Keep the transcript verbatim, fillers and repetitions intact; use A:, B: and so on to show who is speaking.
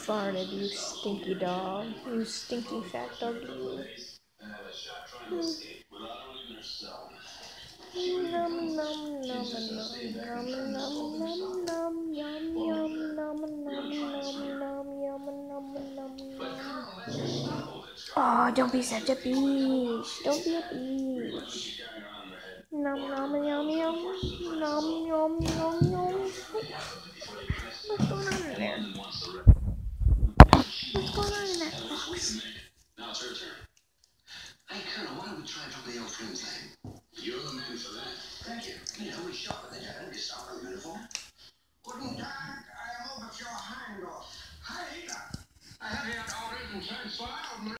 A: farted, you stinky dog. You stinky fat dog, you. Nom nom nom nom nom nom nom nom yum yum nom nom nom nom yum nom nom nom. Oh, don't be such a bitch. Don't be a bitch. Nom nom yum yum nom yum yum yum. What's going on in there? What's going on in that box?
B: Now it's her turn. Hey, Colonel, why don't we try to play your friend's name? You're the man for that. Thank you. You know, we shop at the diner, get our uniform. Guten Tag, I am over your hand off. Hey, I have here orders and transfer.